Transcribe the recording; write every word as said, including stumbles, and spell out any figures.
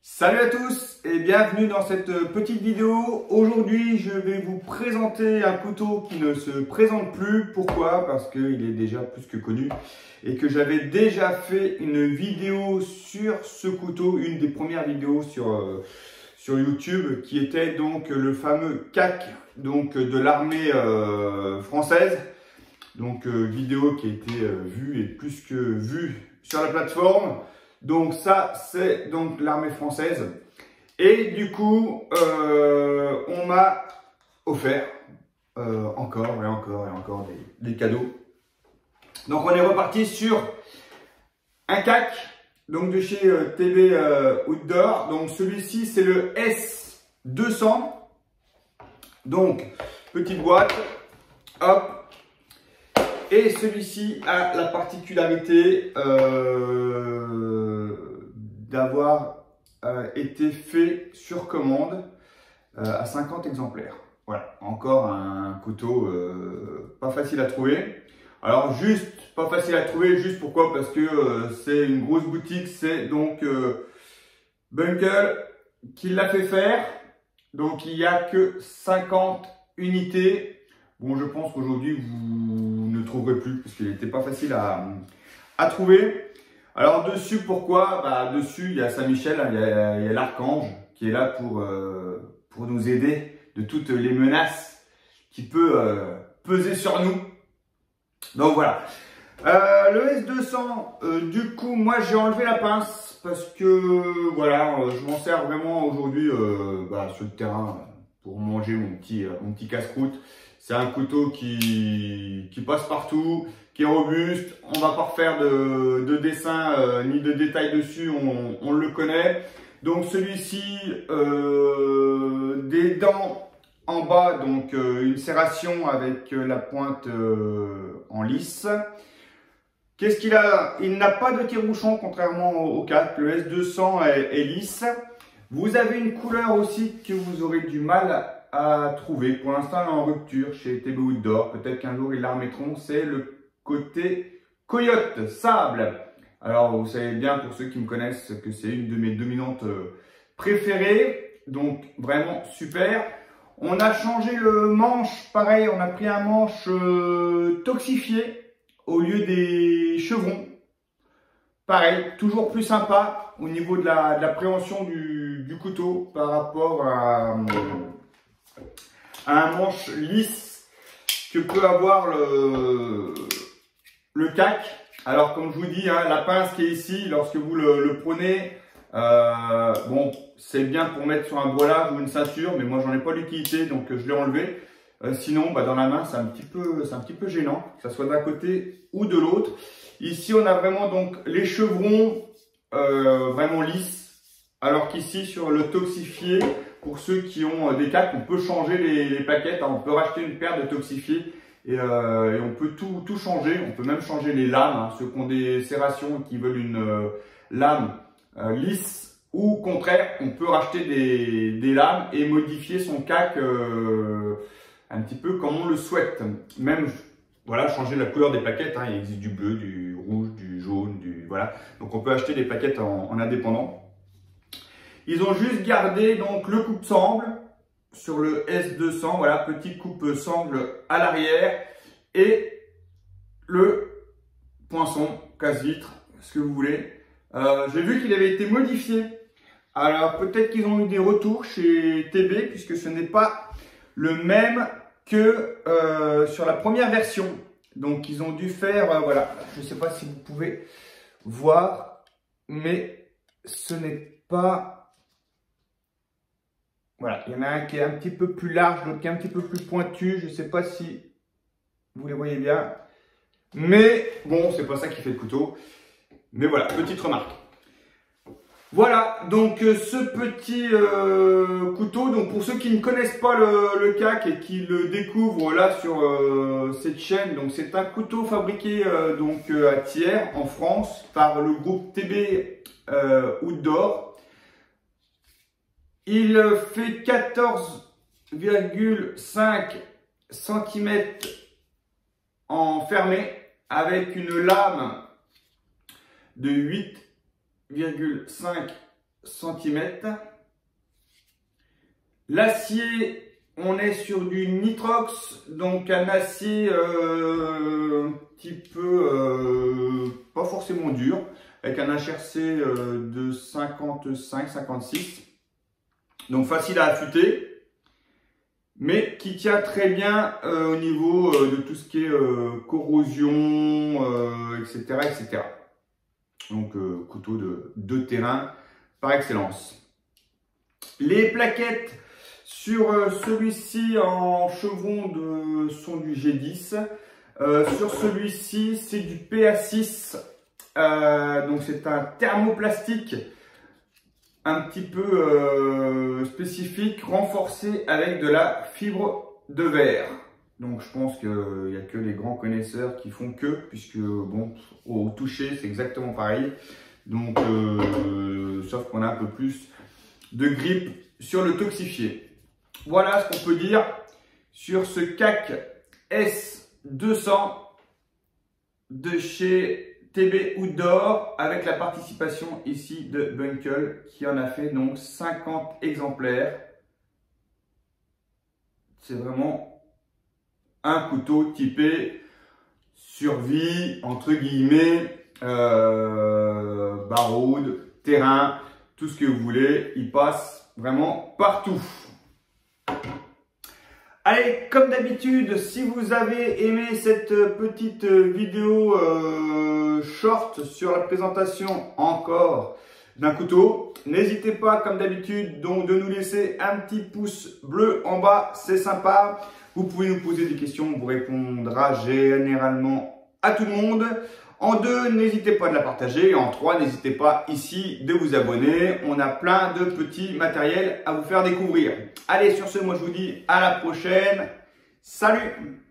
Salut à tous et bienvenue dans cette petite vidéo. Aujourd'hui, je vais vous présenter un couteau qui ne se présente plus. Pourquoi? Parce qu'il est déjà plus que connu et que j'avais déjà fait une vidéo sur ce couteau, une des premières vidéos sur, euh, sur YouTube, qui était donc le fameux C A C donc, de l'armée euh, française. Donc euh, vidéo qui a été euh, vue et plus que vue sur la plateforme. Donc ça, c'est donc l'armée française. Et du coup, euh, on m'a offert euh, encore et encore et encore des, des cadeaux. Donc on est reparti sur un C A C, donc de chez euh, T B euh, Outdoor. Donc celui-ci, c'est le S deux cents. Donc, petite boîte, hop. Et celui-ci a la particularité euh, d'avoir euh, été fait sur commande euh, à cinquante exemplaires. Voilà, encore un couteau euh, pas facile à trouver. Alors juste, pas facile à trouver, juste pourquoi? Parce que euh, c'est une grosse boutique, c'est donc euh, Bunkel qui l'a fait faire. Donc il n'y a que cinquante unités. Bon, je pense qu'aujourd'hui, vous ne trouverez plus parce qu'il n'était pas facile à, à trouver. Alors, dessus, pourquoi? Bah, dessus, il y a Saint-Michel, il y a, a l'archange qui est là pour, euh, pour nous aider de toutes les menaces qui peuvent euh, peser sur nous. Donc, voilà. Euh, le S deux cents, euh, du coup, moi, j'ai enlevé la pince parce que, voilà, euh, je m'en sers vraiment aujourd'hui euh, bah, sur le terrain pour manger mon petit, euh, mon petit casse-croûte. C'est un couteau qui, qui passe partout, qui est robuste. On va pas refaire de, de dessin euh, ni de détails dessus, on, on le connaît. Donc celui-ci, euh, des dents en bas, donc euh, une serration avec euh, la pointe euh, en lisse. Qu'est-ce qu'il a? Il n'a pas de tire-bouchon contrairement au, au C A C. Le S deux cents est, est lisse. Vous avez une couleur aussi que vous aurez du mal à trouver. Pour l'instant, elle est en rupture chez T B Outdoor. Peut-être qu'un jour, ils la remettront. C'est le côté coyote, sable. Alors, vous savez bien, pour ceux qui me connaissent, que c'est une de mes dominantes préférées. Donc, vraiment super. On a changé le manche. Pareil, on a pris un manche euh, toxifié au lieu des chevrons. Pareil, toujours plus sympa au niveau de la, de la préhension du, du couteau par rapport à, à un manche lisse que peut avoir le, le C A C. Alors comme je vous dis, hein, la pince qui est ici, lorsque vous le, le prenez, euh, bon, c'est bien pour mettre sur un bois ou une ceinture, mais moi j'en ai pas l'utilité, donc je l'ai enlevé. Euh, sinon, bah, dans la main, c'est un petit peu, c'est un petit peu gênant, que ce soit d'un côté ou de l'autre. Ici, on a vraiment donc les chevrons euh, vraiment lisses, alors qu'ici, sur le toxifié, pour ceux qui ont des C A C, on peut changer les, les plaquettes. On peut racheter une paire de toxifiés et, euh, et on peut tout, tout changer. On peut même changer les lames, hein, ceux qui ont des serrations et qui veulent une euh, lame euh, lisse. Ou au contraire, on peut racheter des, des lames et modifier son C A C euh, un petit peu comme on le souhaite. Même, voilà, changer la couleur des plaquettes. Hein. Il existe du bleu, du rouge, du jaune, du voilà. Donc on peut acheter des plaquettes en, en indépendant. Ils ont juste gardé donc le coupe-sangle sur le S deux cents. Voilà, petite coupe-sangle à l'arrière et le poinçon, casse-vitre, ce que vous voulez. Euh, J'ai vu qu'il avait été modifié. Alors peut-être qu'ils ont eu des retours chez T B puisque ce n'est pas le même que euh, sur la première version. Donc ils ont dû faire, euh, voilà, je ne sais pas si vous pouvez voir, mais ce n'est pas... Voilà, il y en a un qui est un petit peu plus large, l'autre qui est un petit peu plus pointu. Je ne sais pas si vous les voyez bien. Mais bon, c'est pas ça qui fait le couteau. Mais voilà, petite remarque. Voilà, donc euh, ce petit euh, couteau, donc pour ceux qui ne connaissent pas le, le C A C et qui le découvrent là sur euh, cette chaîne, donc c'est un couteau fabriqué euh, donc euh, à Thiers en France par le groupe T B euh, Outdoor. Il fait quatorze virgule cinq centimètres en fermé avec une lame de huit virgule cinq centimètres. L'acier, on est sur du nitrox, donc un acier euh, un petit peu euh, pas forcément dur, avec un H R C euh, de cinquante-cinq cinquante-six, donc facile à affûter, mais qui tient très bien euh, au niveau euh, de tout ce qui est euh, corrosion, euh, et cetera, et cetera. Donc euh, couteau de, de terrain par excellence. Les plaquettes sur euh, celui-ci en chevron de, sont du G dix. Euh, sur celui-ci, c'est du P A six. Euh, donc c'est un thermoplastique un petit peu euh, spécifique, renforcé avec de la fibre de verre. Donc je pense qu'il n'y a que les grands connaisseurs qui font que, puisque bon, au toucher c'est exactement pareil. Donc euh, sauf qu'on a un peu plus de grippe sur le toxifié. Voilà ce qu'on peut dire sur ce C A C S deux cents de chez T B Outdoor, avec la participation ici de Bunkel qui en a fait donc cinquante exemplaires. C'est vraiment un couteau typé survie, entre guillemets, euh, baroude, terrain, tout ce que vous voulez, il passe vraiment partout. Allez, comme d'habitude, si vous avez aimé cette petite vidéo euh, short sur la présentation encore d'un couteau, n'hésitez pas, comme d'habitude, donc de nous laisser un petit pouce bleu en bas, c'est sympa. Vous pouvez nous poser des questions, on vous répondra généralement à tout le monde. En deux, n'hésitez pas de la partager. En trois, n'hésitez pas ici de vous abonner. On a plein de petits matériels à vous faire découvrir. Allez, sur ce, moi je vous dis à la prochaine. Salut!